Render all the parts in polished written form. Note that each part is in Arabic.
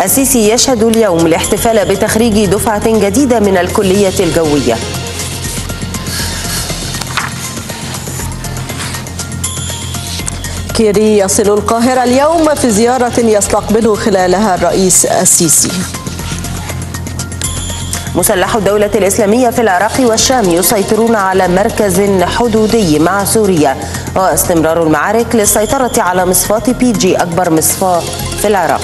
السيسي يشهد اليوم الاحتفال بتخريج دفعة جديدة من الكلية الجوية. كيري يصل القاهرة اليوم في زيارة يستقبله خلالها الرئيس السيسي. مسلحو الدولة الإسلامية في العراق والشام يسيطرون على مركز حدودي مع سوريا، واستمرار المعارك للسيطرة على مصفاة بيجي أكبر مصفاة في العراق.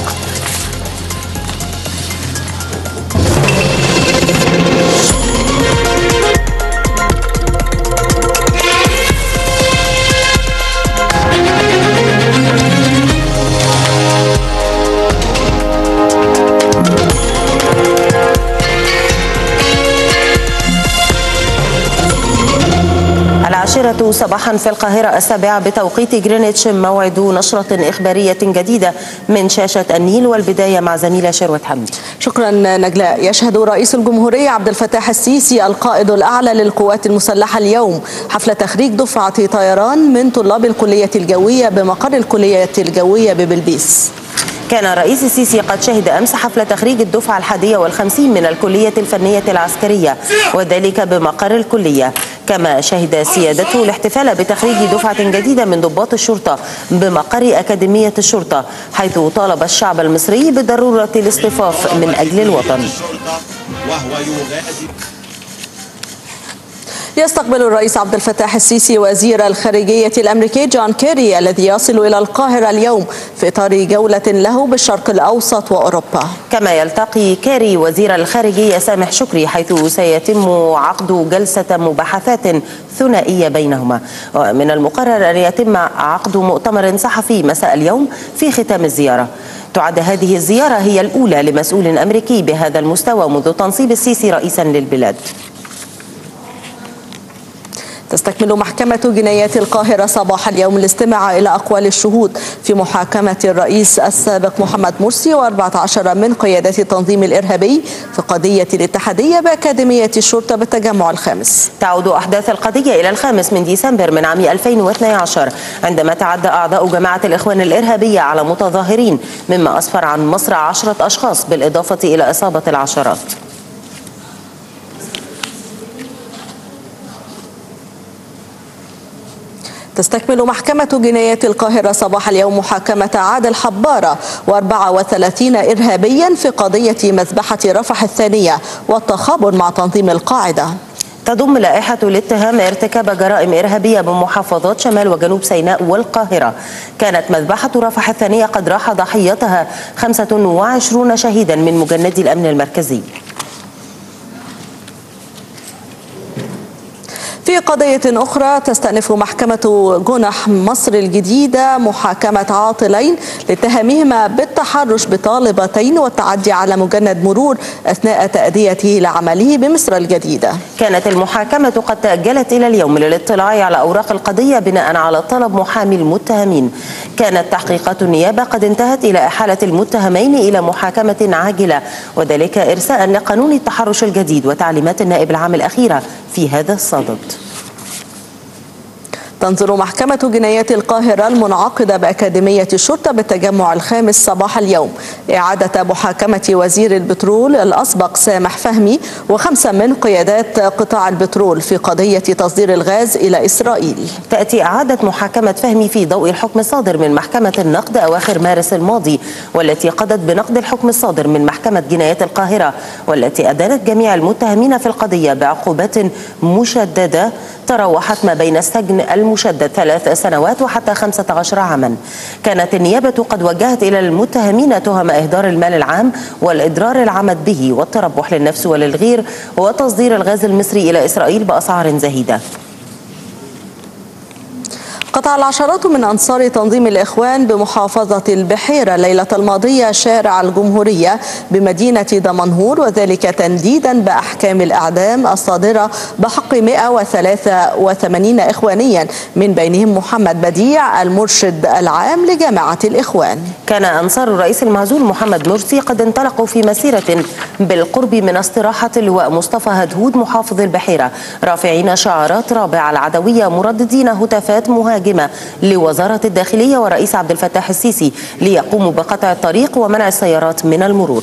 العاشرة صباحا في القاهرة، 7 بتوقيت جرينتش، موعد نشرة إخبارية جديدة من شاشة النيل، والبداية مع زميلة شروة حمد. شكرا نجلاء. يشهد رئيس الجمهورية عبد الفتاح السيسي القائد الأعلى للقوات المسلحة اليوم حفل تخريج دفعة طيران من طلاب الكلية الجوية بمقر الكلية الجوية ببلبيس. كان رئيس السيسي قد شهد أمس حفل تخريج الدفعة 51 من الكلية الفنية العسكرية، وذلك بمقر الكلية. كما شهد سيادته الاحتفال بتخريج دفعة جديدة من ضباط الشرطة بمقر أكاديمية الشرطة، حيث طالب الشعب المصري بضرورة الاصطفاف من أجل الوطن. يستقبل الرئيس عبد الفتاح السيسي وزير الخارجية الأمريكي جون كيري الذي يصل إلى القاهرة اليوم في إطار جولة له بالشرق الأوسط وأوروبا. كما يلتقي كيري وزير الخارجية سامح شكري، حيث سيتم عقد جلسة مباحثات ثنائية بينهما. ومن المقرر أن يتم عقد مؤتمر صحفي مساء اليوم في ختام الزيارة. تعد هذه الزيارة هي الأولى لمسؤول أمريكي بهذا المستوى منذ تنصيب السيسي رئيسا للبلاد. تستكمل محكمة جنايات القاهرة صباح اليوم الاستماع إلى أقوال الشهود في محاكمة الرئيس السابق محمد مرسي و14 من قيادات التنظيم الإرهابي في قضية الاتحادية بأكاديمية الشرطة بالتجمع الخامس. تعود أحداث القضية إلى 5 ديسمبر من عام 2012 عندما تعدى أعضاء جماعة الإخوان الإرهابية على متظاهرين، مما أسفر عن مصرع 10 أشخاص بالإضافة إلى إصابة العشرات. تستكمل محكمة جنايات القاهرة صباح اليوم محاكمة عادل حبارة و34 إرهابيا في قضية مذبحة رفح الثانية والتخابر مع تنظيم القاعدة. تضم لائحة الاتهام ارتكاب جرائم إرهابية بمحافظات شمال وجنوب سيناء والقاهرة. كانت مذبحة رفح الثانية قد راح ضحيتها 25 شهيدا من مجندي الأمن المركزي. في قضية أخرى تستأنف محكمة جنح مصر الجديدة محاكمة عاطلين لاتهامهما بالتحرش بطالبتين والتعدي على مجند مرور أثناء تأديته لعمله بمصر الجديدة. كانت المحاكمة قد تأجلت إلى اليوم للاطلاع على أوراق القضية بناء على طلب محامي المتهمين. كانت تحقيقات النيابة قد انتهت إلى إحالة المتهمين إلى محاكمة عاجلة، وذلك إرساء لقانون التحرش الجديد وتعليمات النائب العام الأخيرة في هذا الصدد. تنظر محكمة جنايات القاهرة المنعقدة بأكاديمية الشرطة بالتجمع الخامس صباح اليوم إعادة محاكمة وزير البترول الأسبق سامح فهمي و5 من قيادات قطاع البترول في قضية تصدير الغاز إلى إسرائيل. تأتي إعادة محاكمة فهمي في ضوء الحكم الصادر من محكمة النقد أواخر مارس الماضي، والتي قضت بنقد الحكم الصادر من محكمة جنايات القاهرة، والتي أدانت جميع المتهمين في القضية بعقوبات مشددة تراوحت ما بين السجن المشدد 3 سنوات وحتى 15 عاما. كانت النيابة قد وجهت إلى المتهمين تهم إهدار المال العام والإضرار العمد به والتربح للنفس وللغير وتصدير الغاز المصري إلى إسرائيل بأسعار زهيدة. قطع العشرات من أنصار تنظيم الإخوان بمحافظة البحيرة الليلة الماضية شارع الجمهورية بمدينة دمنهور، وذلك تنديدا بأحكام الإعدام الصادرة بحق 183 إخوانيا من بينهم محمد بديع المرشد العام لجماعة الإخوان. كان أنصار الرئيس المعزول محمد مرسي قد انطلقوا في مسيرة بالقرب من استراحة اللواء مصطفى هدهود محافظ البحيرة، رافعين شعارات رابعة العدوية مرددين هتافات مهاجمة المترجمة لوزارة الداخلية والرئيس عبد الفتاح السيسي ليقوموا بقطع الطريق ومنع السيارات من المرور.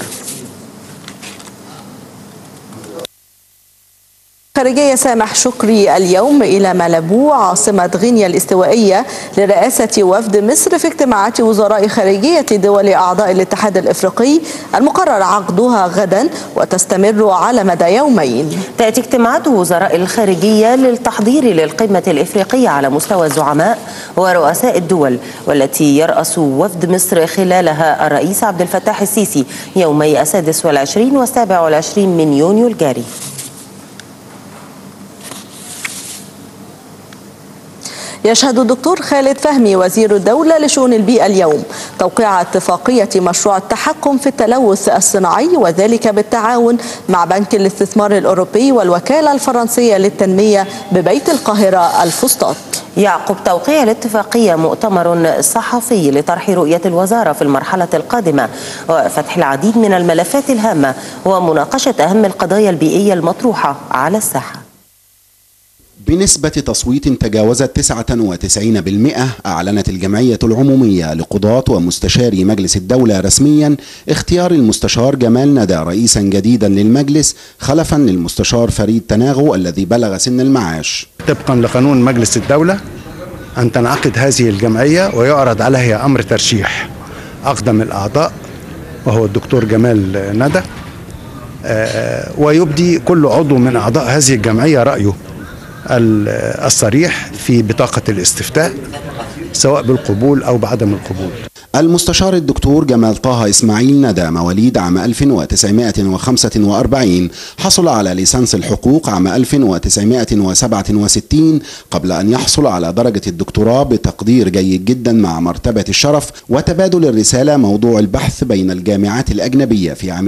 خارجية سامح شكري اليوم إلى مالابو عاصمة غينيا الاستوائية لرئاسة وفد مصر في اجتماعات وزراء خارجية دول أعضاء الاتحاد الإفريقي المقرر عقدها غدا وتستمر على مدى يومين. تأتي اجتماعات وزراء الخارجية للتحضير للقمة الإفريقية على مستوى الزعماء ورؤساء الدول، والتي يرأس وفد مصر خلالها الرئيس عبد الفتاح السيسي يومي 26 و27 من يونيو الجاري. يشهد الدكتور خالد فهمي وزير الدولة لشؤون البيئة اليوم توقيع اتفاقية مشروع التحكم في التلوث الصناعي، وذلك بالتعاون مع بنك الاستثمار الأوروبي والوكالة الفرنسية للتنمية ببيت القاهرة الفسطاط. يعقب توقيع الاتفاقية مؤتمر صحفي لطرح رؤية الوزارة في المرحلة القادمة وفتح العديد من الملفات الهامة ومناقشة أهم القضايا البيئية المطروحة على الساحة. بنسبة تصويت تجاوزت 99%، أعلنت الجمعية العمومية لقضاة ومستشاري مجلس الدولة رسميا اختيار المستشار جمال ندى رئيسا جديدا للمجلس خلفا للمستشار فريد تناغو الذي بلغ سن المعاش. طبقا لقانون مجلس الدولة أن تنعقد هذه الجمعية ويعرض عليها أمر ترشيح أقدم الأعضاء وهو الدكتور جمال ندى، ويبدي كل عضو من أعضاء هذه الجمعية رأيه الصريح في بطاقة الاستفتاء سواء بالقبول أو بعدم القبول. المستشار الدكتور جمال طه إسماعيل ندى مواليد عام 1945 حصل على ليسانس الحقوق عام 1967 قبل أن يحصل على درجة الدكتوراه بتقدير جيد جدا مع مرتبة الشرف وتبادل الرسالة موضوع البحث بين الجامعات الأجنبية في عام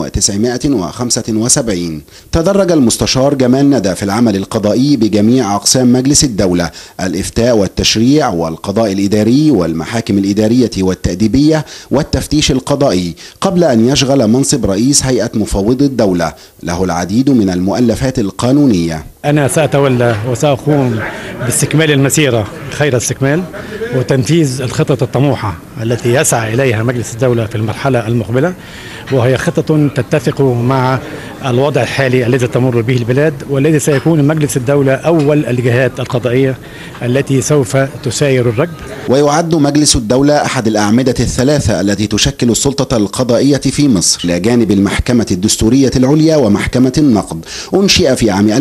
1975. تدرج المستشار جمال ندى في العمل القضائي بجميع أقسام مجلس الدولة، الإفتاء والتشريع والقضاء الإداري والمحاكم الإدارية والتأديبية والتفتيش القضائي، قبل أن يشغل منصب رئيس هيئة مفوضي الدولة. له العديد من المؤلفات القانونية. أنا سأتولى وسأقوم باستكمال المسيرة خير الاستكمال وتنفيذ الخطط الطموحة التي يسعى إليها مجلس الدولة في المرحلة المقبلة، وهي خطة تتفق مع الوضع الحالي الذي تمر به البلاد، والذي سيكون مجلس الدولة أول الجهات القضائية التي سوف تساير الركب. ويعد مجلس الدولة أحد الأعمدة الثلاثة التي تشكل السلطة القضائية في مصر، إلى جانب المحكمة الدستورية العليا ومحكمة النقد. أنشئ في عام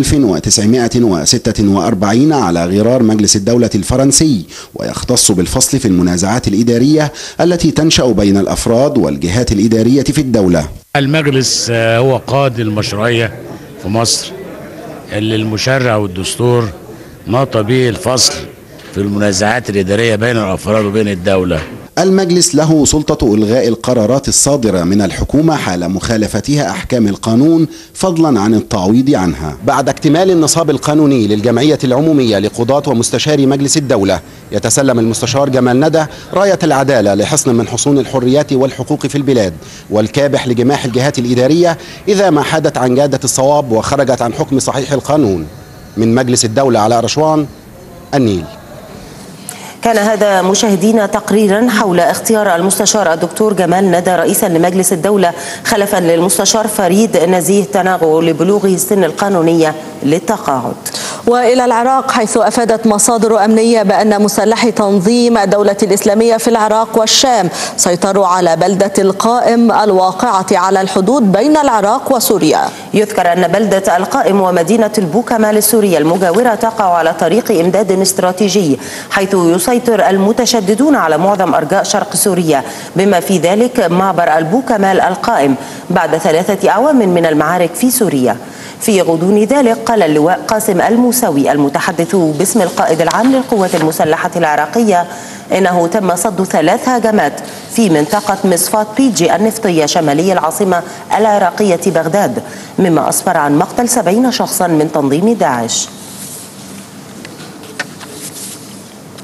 1946 على غرار مجلس الدولة الفرنسي، ويختص بالفصل في المنازعات الإدارية التي تنشأ بين الأفراد والجهات الإدارية في الدولة. المجلس هو قاضي المشروعية في مصر اللي المشرع والدستور ناط به الفصل في المنازعات الإدارية بين الأفراد وبين الدولة. المجلس له سلطة إلغاء القرارات الصادرة من الحكومة حال مخالفتها أحكام القانون، فضلا عن التعويض عنها. بعد اكتمال النصاب القانوني للجمعية العمومية لقضاة ومستشاري مجلس الدولة، يتسلم المستشار جمال ندى راية العدالة لحصن من حصون الحريات والحقوق في البلاد، والكابح لجماح الجهات الإدارية إذا ما حادت عن جادة الصواب وخرجت عن حكم صحيح القانون. من مجلس الدولة علاء رشوان، النيل. كان هذا مشاهدينا تقريرا حول اختيار المستشار الدكتور جمال ندى رئيسا لمجلس الدولة خلفا للمستشار فريد نزيه تناغو لبلوغه السن القانونية للتقاعد. وإلى العراق، حيث أفادت مصادر أمنية بأن مسلحي تنظيم الدولة الإسلامية في العراق والشام سيطروا على بلدة القائم الواقعة على الحدود بين العراق وسوريا. يذكر أن بلدة القائم ومدينة البوكمال السورية المجاورة تقع على طريق إمداد استراتيجي، حيث يسيطر المتشددون على معظم أرجاء شرق سوريا، بما في ذلك معبر البوكمال القائم بعد 3 أعوام من المعارك في سوريا. في غضون ذلك قال اللواء قاسم الموسوي المتحدث باسم القائد العام للقوات المسلحة العراقية إنه تم صد 3 هجمات في منطقة مصفاة بيجي النفطية شمالي العاصمة العراقية بغداد، مما أسفر عن مقتل 70 شخصا من تنظيم داعش.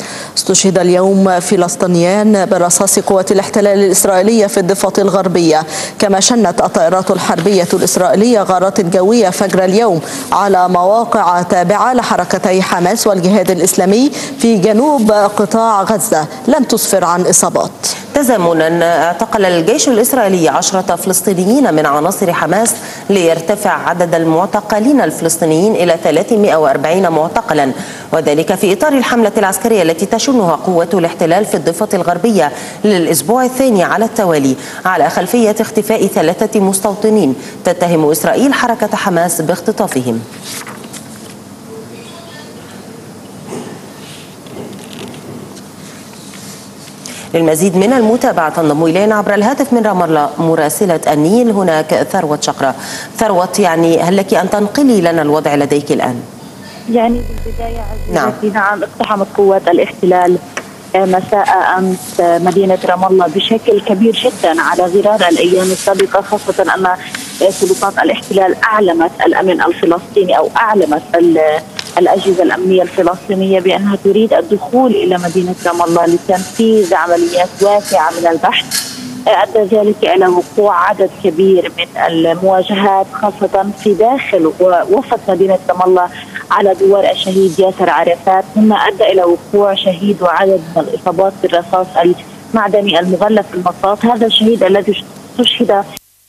استشهد اليوم فلسطينيان برصاص قوات الاحتلال الإسرائيلية في الضفة الغربية. كما شنت الطائرات الحربية الإسرائيلية غارات جوية فجر اليوم على مواقع تابعة لحركتي حماس والجهاد الإسلامي في جنوب قطاع غزة لم تسفر عن إصابات. تزامنا اعتقل الجيش الإسرائيلي 10 فلسطينيين من عناصر حماس ليرتفع عدد المعتقلين الفلسطينيين إلى 340 معتقلا، وذلك في إطار الحملة العسكرية التي تشنها قوات الاحتلال في الضفة الغربية للأسبوع الثاني على التوالي على خلفية اختفاء 3 مستوطنين تتهم إسرائيل حركة حماس باختطافهم. للمزيد من المتابعة تنضم إلينا عبر الهاتف من رام الله مراسلة النيل هناك ثروت شقرة. ثروت، يعني هل لك أن تنقلي لنا الوضع لديك الآن؟ يعني بالبداية نعم اقتحمت قوات الاحتلال مساء أمس مدينة رام الله بشكل كبير جدا على غرار الأيام السابقة، خاصة أن سلطات الاحتلال أعلمت الأمن الفلسطيني أو أعلمت الأجهزة الأمنية الفلسطينية بأنها تريد الدخول إلى مدينة رام الله لتنفيذ عمليات واسعة من البحث أدى ذلك إلى وقوع عدد كبير من المواجهات خاصة في داخل ووسط مدينة رام الله على دوار الشهيد ياسر عرفات، مما أدى إلى وقوع شهيد وعدد من الإصابات بالرصاص المعدني المغلف في المطاط. هذا الشهيد الذي استشهد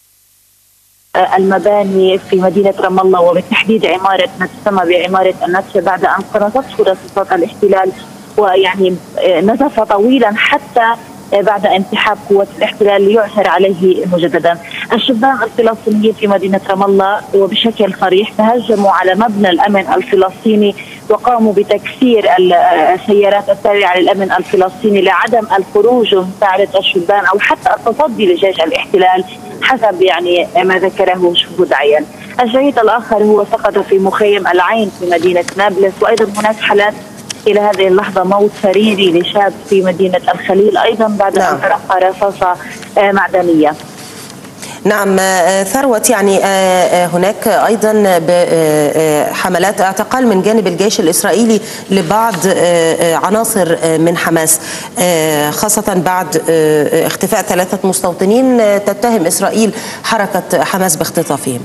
المباني في مدينة رام الله وبالتحديد عمارة ما تسمى بعمارة النتشة بعد أن قنصته رصاصات الاحتلال، ويعني نزف طويلا حتى بعد انسحاب قوات الاحتلال ليعثر عليه مجددا. الشبان الفلسطينيين في مدينة رام الله وبشكل صريح تهجموا على مبنى الأمن الفلسطيني وقاموا بتكسير السيارات التابعة للأمن الفلسطيني لعدم الخروج ومساعدة الشبان أو حتى التصدي لجيش الاحتلال حسب يعني ما ذكره شهود عيان. الشهيد الآخر هو سقط في مخيم العين في مدينة نابلس، وأيضا هناك حالات إلى هذه اللحظة موت سريري لشاب في مدينة الخليل أيضا بعد أن تلقى رصاصة معدنية. نعم ثروت، يعني هناك أيضا حملات اعتقال من جانب الجيش الإسرائيلي لبعض عناصر من حماس، خاصة بعد اختفاء 3 مستوطنين تتهم إسرائيل حركة حماس باختطافهم.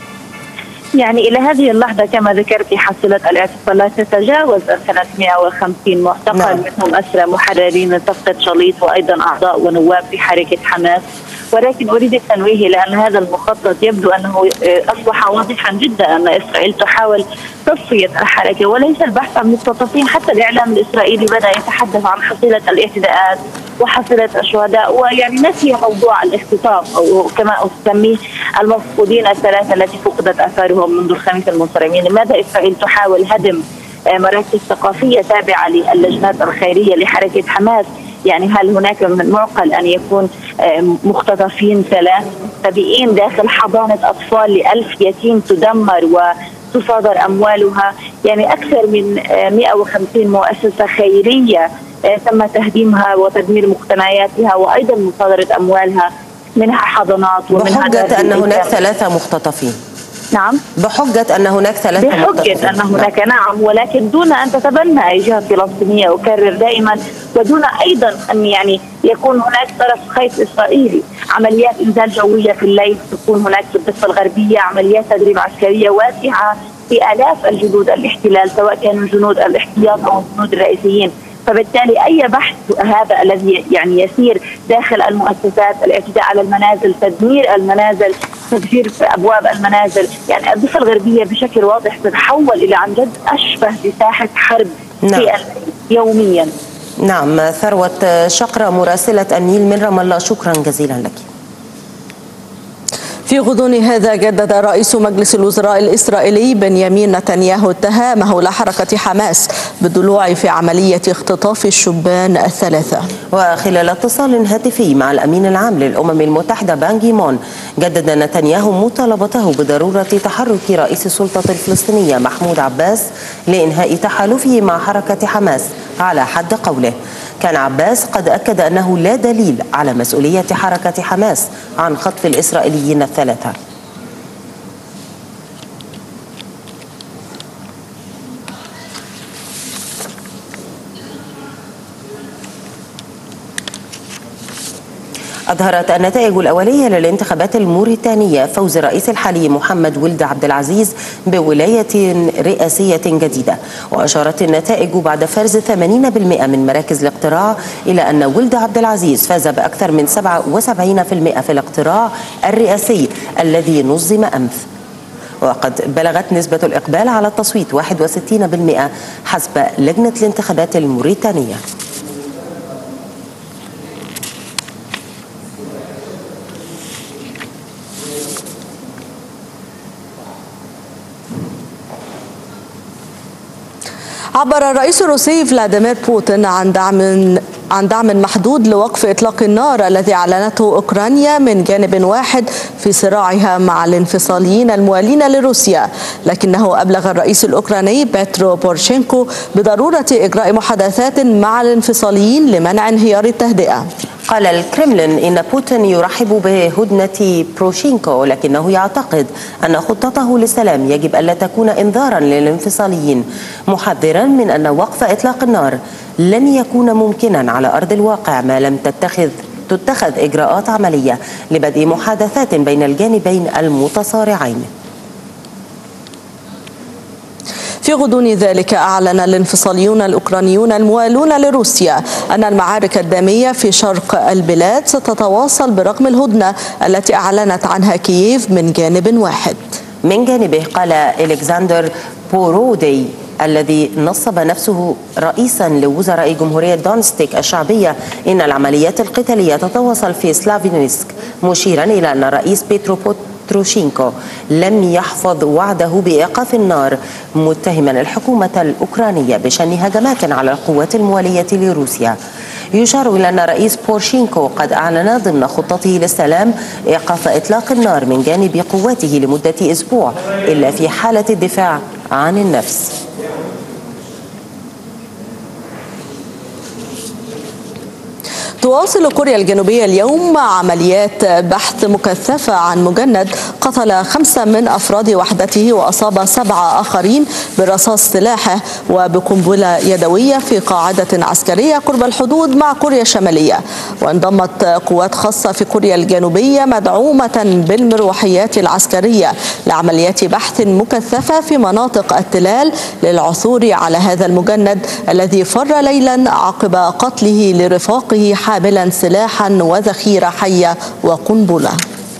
يعني إلى هذه اللحظة كما ذكرت حصيلة الاعتقالات تتجاوز 350 معتقل، منهم أسرى محررين من صفقة شليط وأيضا أعضاء ونواب في حركة حماس. ولكن أريد التنويه لأن هذا المخطط يبدو أنه أصبح واضحا جدا أن إسرائيل تحاول تصفية الحركة وليس البحث عن مختطفين. حتى الإعلام الإسرائيلي بدأ يتحدث عن حصيلة الاعتداءات وحصيلة الشهداء، ويعني نسي موضوع الاختطاف أو كما أسميه المفقودين ال3 التي فقدت آثارهم منذ الخميس المنصرمين. لماذا إسرائيل تحاول هدم مراكز ثقافية تابعة للجنات الخيرية لحركة حماس؟ يعني هل هناك من المعقل أن يكون مختطفين 3 سبيين داخل حضانة أطفال ل1000 يتيم تدمر وتصادر أموالها؟ يعني أكثر من 150 مؤسسة خيرية تم تهديمها وتدمير مقتنياتها وأيضا مصادرة أموالها، منها حضانات ومنها بحجة أن هناك 3 مختطفين. نعم، بحجة أن هناك 3 بحجة أن هناك نعم، ولكن دون أن تتبنى أي جهة فلسطينية أكرر دائما، ودون أيضا أن يعني يكون هناك طرف خيط إسرائيلي. عمليات إنزال جوية في الليل تكون هناك في الضفة الغربية، عمليات تدريب عسكرية واسعة بآلاف الجنود الاحتلال سواء كانوا جنود الاحتياط أو الجنود الرئيسيين. فبالتالي أي بحث هذا الذي يعني يسير داخل المؤسسات، الاعتداء على المنازل، تدمير المنازل، تفجير أبواب المنازل، يعني الضفة الغربية بشكل واضح تتحول إلى عن جد أشبه بساحة حرب يوميا. نعم، ثروت شقرة مراسلة النيل من رام الله، شكرا جزيلا لك. في غضون هذا جدد رئيس مجلس الوزراء الإسرائيلي بنيامين نتنياهو اتهامه لحركة حماس بالضلوع في عملية اختطاف الشبان ال3. وخلال اتصال هاتفي مع الأمين العام للأمم المتحدة بان كي مون، جدد نتنياهو مطالبته بضرورة تحرك رئيس السلطة الفلسطينية محمود عباس لإنهاء تحالفه مع حركة حماس على حد قوله. كان عباس قد أكد أنه لا دليل على مسؤولية حركة حماس عن خطف الإسرائيليين ال3. أظهرت النتائج الأولية للانتخابات الموريتانية فوز الرئيس الحالي محمد ولد عبد العزيز بولاية رئاسية جديدة. وأشارت النتائج بعد فرز 80% من مراكز الاقتراع إلى أن ولد عبد العزيز فاز بأكثر من 77% في الاقتراع الرئاسي الذي نظم أمس. وقد بلغت نسبة الإقبال على التصويت 61% حسب لجنة الانتخابات الموريتانية. عبر الرئيس الروسي فلاديمير بوتين عن دعم محدود لوقف إطلاق النار الذي أعلنته أوكرانيا من جانب واحد في صراعها مع الانفصاليين الموالين لروسيا، لكنه أبلغ الرئيس الأوكراني بيترو بورشينكو بضرورة إجراء محادثات مع الانفصاليين لمنع انهيار التهدئة. قال الكرملين إن بوتين يرحب بهدنة بروشينكو، لكنه يعتقد أن خطته للسلام يجب ألا تكون إنذارا للانفصاليين، محذرا من أن وقف إطلاق النار لن يكون ممكنا على أرض الواقع ما لم تتخذ إجراءات عملية لبدء محادثات بين الجانبين المتصارعين. في غضون ذلك أعلن الانفصاليون الأوكرانيون الموالون لروسيا أن المعارك الدامية في شرق البلاد ستتواصل برغم الهدنة التي أعلنت عنها كييف من جانب واحد. من جانبه قال إلكسندر بورودي الذي نصب نفسه رئيسا لوزراء جمهورية دونستيك الشعبية إن العمليات القتالية تتواصل في سلافينسك، مشيرا إلى أن الرئيس بيترو بورشينكو لم يحفظ وعده بإيقاف النار، متهما الحكومة الأوكرانية بشن هجمات على القوات الموالية لروسيا. يشار إلى أن الرئيس بورشينكو قد أعلن ضمن خطته للسلام إيقاف إطلاق النار من جانب قواته لمدة أسبوع إلا في حالة الدفاع عن النفس. تواصل كوريا الجنوبية اليوم عمليات بحث مكثفة عن مجند قتل 5 من أفراد وحدته وأصاب 7 آخرين برصاص سلاحه وبقنبلة يدوية في قاعدة عسكرية قرب الحدود مع كوريا الشمالية. وانضمت قوات خاصة في كوريا الجنوبية مدعومة بالمروحيات العسكرية لعمليات بحث مكثفة في مناطق التلال للعثور على هذا المجند الذي فر ليلا عقب قتله لرفاقه حاملا سلاحا وذخيرة حية وقنبلة.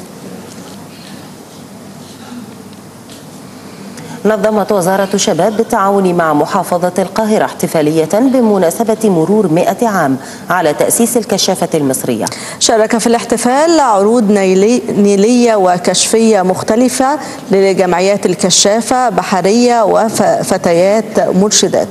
نظمت وزارة الشباب بالتعاون مع محافظة القاهرة احتفالية بمناسبة مرور 100 عام على تأسيس الكشافة المصرية. شارك في الاحتفال عروض نيلية وكشفية مختلفة لجمعيات الكشافة بحرية وفتيات مرشدات.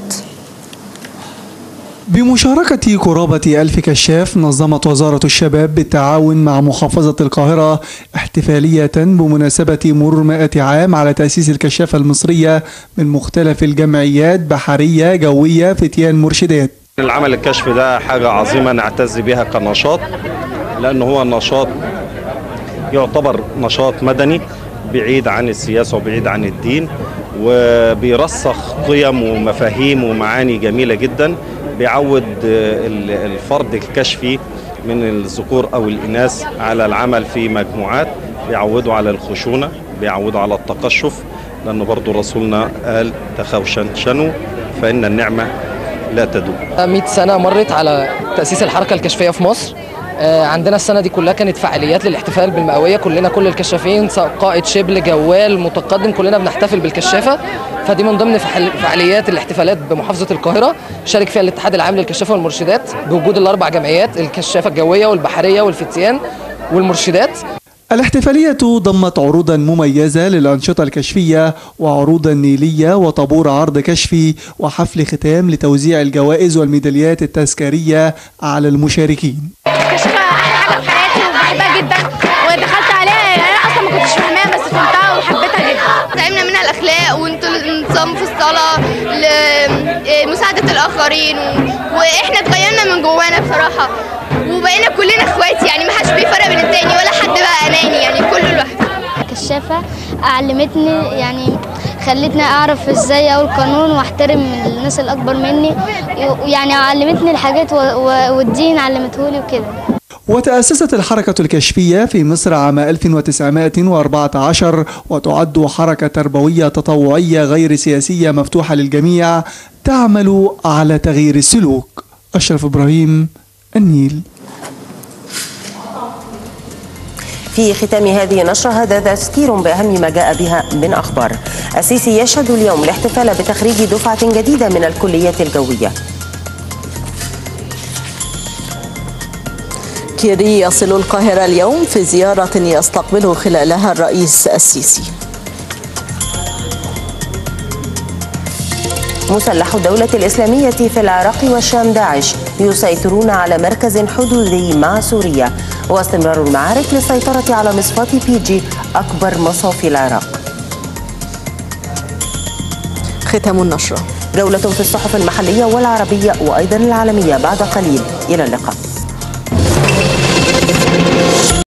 بمشاركة قرابة 1000 كشاف نظمت وزارة الشباب بالتعاون مع محافظة القاهرة احتفالية بمناسبة مرور 100 عام على تأسيس الكشافة المصرية من مختلف الجمعيات بحرية جوية فتيان مرشدات. العمل الكشف ده حاجة عظيمة نعتز بها كنشاط، لأنه هو نشاط يعتبر نشاط مدني بعيد عن السياسة وبعيد عن الدين، وبيرسخ قيم ومفاهيم ومعاني جميلة جدا. بيعود الفرد الكشفي من الذكور أو الإناث على العمل في مجموعات، بيعودوا على الخشونة، بيعودوا على التقشف، لأنه برضو رسولنا قال تخوشنشنوا فإن النعمة لا تدوم. 100 سنة مرت على تأسيس الحركة الكشفية في مصر. عندنا السنة دي كلها كانت فعاليات للاحتفال بالمئوية، كل الكشافين قائد شبل جوال متقدم كلنا بنحتفل بالكشافة. فدي من ضمن فعاليات الاحتفالات بمحافظة القاهرة شارك فيها الاتحاد العام للكشافة والمرشدات بوجود ال4 جمعيات، الكشافة الجوية والبحرية والفتيان والمرشدات. الاحتفالية ضمت عروضا مميزة للأنشطة الكشفية وعروضا نيلية وطابور عرض كشفي وحفل ختام لتوزيع الجوائز والميداليات التذكارية على المشاركين. الكشافة حاجة في حياتي وبحبها جدا ودخلت عليها، أنا أصلا ما كنتش فاهماها بس فهمتها وحبيتها جدا. تعلمنا منها الأخلاق والنظام في الصلاة لمساعدة الآخرين، وإحنا اتغيرنا من جوانا بصراحة وبقينا كلنا اخوات، يعني ما حدش بيفرق بين التاني ولا حد بقى اناني، يعني كله لوحده. الكشافة علمتني، يعني خلتني اعرف ازاي اقول قانون واحترم الناس الاكبر مني، يعني علمتني الحاجات والدين علمتهولي وكده. وتأسست الحركة الكشفية في مصر عام 1914 وتعد حركة تربوية تطوعية غير سياسية مفتوحة للجميع تعمل على تغيير السلوك. أشرف إبراهيم، النيل. في ختام هذه النشرة هذا تذكير بأهم ما جاء بها من أخبار. السيسي يشهد اليوم الاحتفال بتخريج دفعة جديدة من الكليات الجوية. كيري يصل القاهرة اليوم في زيارة يستقبله خلالها الرئيس السيسي. مسلح الدولة الإسلامية في العراق والشام داعش يسيطرون على مركز حدودي مع سوريا، واستمرار المعارك للسيطرة على مصفاة بيجي أكبر مصافي العراق. ختام النشرة. جولة في الصحف المحلية والعربية وأيضا العالمية بعد قليل. إلى اللقاء.